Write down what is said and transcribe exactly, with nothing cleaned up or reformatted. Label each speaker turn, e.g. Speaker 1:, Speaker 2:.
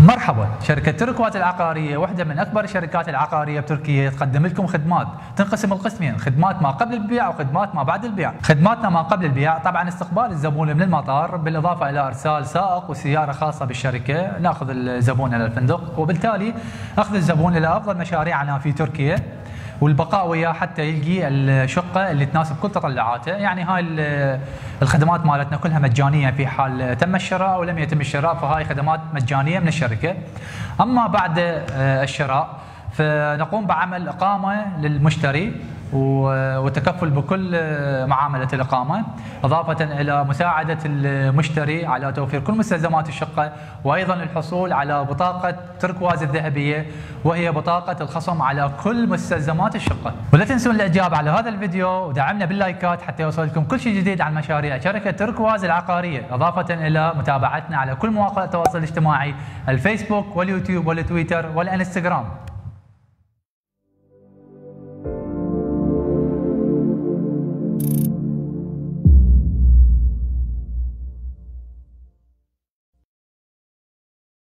Speaker 1: مرحبا، شركة تركواز العقارية واحدة من أكبر الشركات العقارية بتركيا، تقدم لكم خدمات تنقسم القسمين، خدمات ما قبل البيع وخدمات ما بعد البيع. خدماتنا ما قبل البيع طبعا استقبال الزبون من المطار، بالإضافة إلى إرسال سائق وسيارة خاصة بالشركة، ناخذ الزبون إلى الفندق، وبالتالي أخذ الزبون إلى أفضل مشاريعنا في تركيا والبقاء وياه حتى يلقي الشقة اللي تناسب كل تطلعاته. يعني هاي الخدمات مالتنا كلها مجانية في حال تم الشراء أو لم يتم الشراء، فهاي خدمات مجانية من الشركة. أما بعد الشراء فنقوم بعمل إقامة للمشتري والتكفل بكل معاملة الإقامة، إضافة إلى مساعدة المشتري على توفير كل مستلزمات الشقة، وأيضا الحصول على بطاقة تركواز الذهبية، وهي بطاقة الخصم على كل مستلزمات الشقة. ولا تنسون الإعجاب على هذا الفيديو ودعمنا باللايكات حتى يوصلكم كل شيء جديد عن مشاريع شركة تركواز العقارية، إضافة إلى متابعتنا على كل مواقع التواصل الاجتماعي، الفيسبوك واليوتيوب والتويتر والإنستغرام.